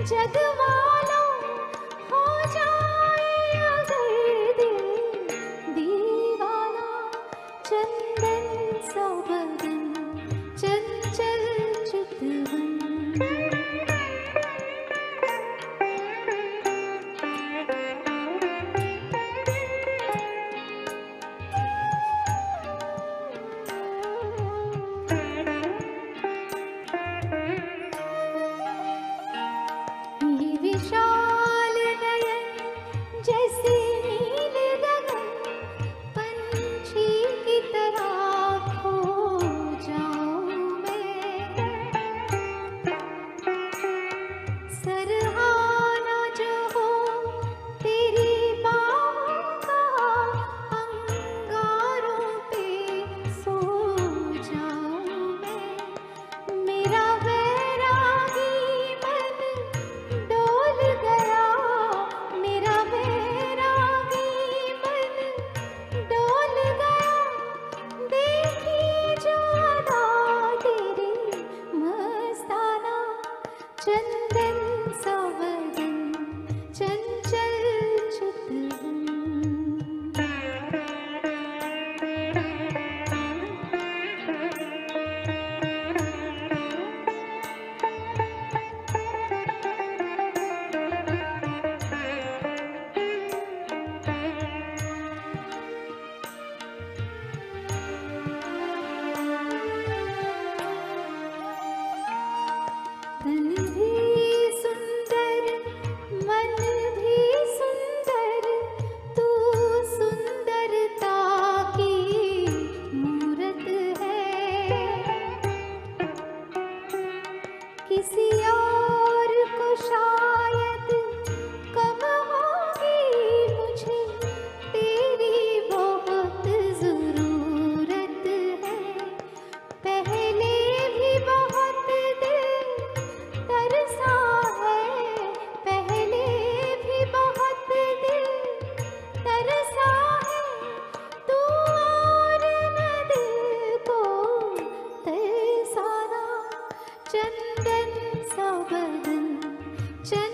जग वालों हो जाए अगर दिल दीवाना, चंदन सा बदन चंचल चितवन। विशाल नयन जैसे नील गगन, पंछी की तरह खो जाऊं मैं। सरहाना जो हो तेरी बाहों का, अंगारों पे सो जाऊं मैं। मेरा वैरागी मन डोल गया, मेरा वैरागी मन डोल गया। देखी जो अदा तेरी मस्ताना, चंदन सा बदन चंचल चितवन। तन भी सुंदर, मन भी सुंदर, तू सुंदरता की मूरत है। किसी और को शायद कम होगी, मुझे तेरी बहुत जरूरत है। पहले भी बहुत दिल तरसा है, पहले भी बहुत दिल तरसा है। तू और न दिल को तरसाना, चंदन सा बदन